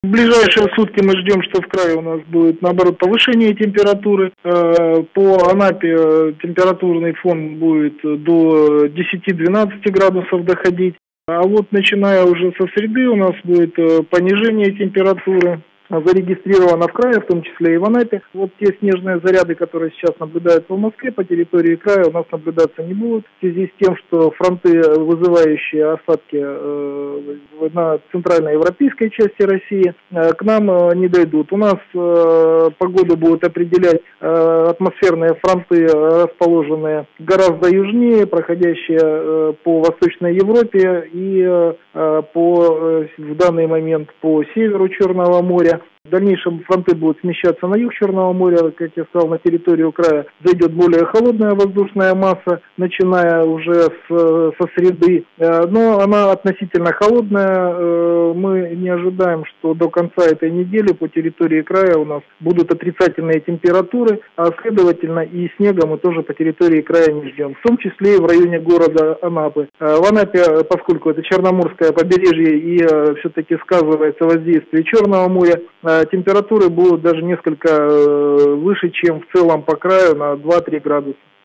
В ближайшие сутки мы ждем, что в крае у нас будет, наоборот, повышение температуры. По Анапе температурный фон будет до 10-12 градусов доходить. А вот начиная уже со среды у нас будет понижение температуры. Зарегистрировано в крае, в том числе и в Анапе. Вот те снежные заряды, которые сейчас наблюдаются в Москве, по территории края у нас наблюдаться не будут, в связи с тем, что фронты, вызывающие осадки на центральноевропейской части России, к нам не дойдут. У нас погоду будут определять атмосферные фронты, расположенные гораздо южнее, проходящие по Восточной Европе и в данный момент по северу Черного моря. В дальнейшем фронты будут смещаться на юг Черного моря, как я сказал, на территорию края зайдет более холодная воздушная масса, начиная уже со среды, но она относительно холодная. Мы не ожидаем, что до конца этой недели по территории края у нас будут отрицательные температуры, а следовательно и снега мы тоже по территории края не ждем, в том числе и в районе города Анапы. В Анапе, поскольку это Черноморское побережье и все-таки сказывается воздействие Черного моря, температуры будут даже несколько выше, чем в целом по краю, на 2-3 градуса.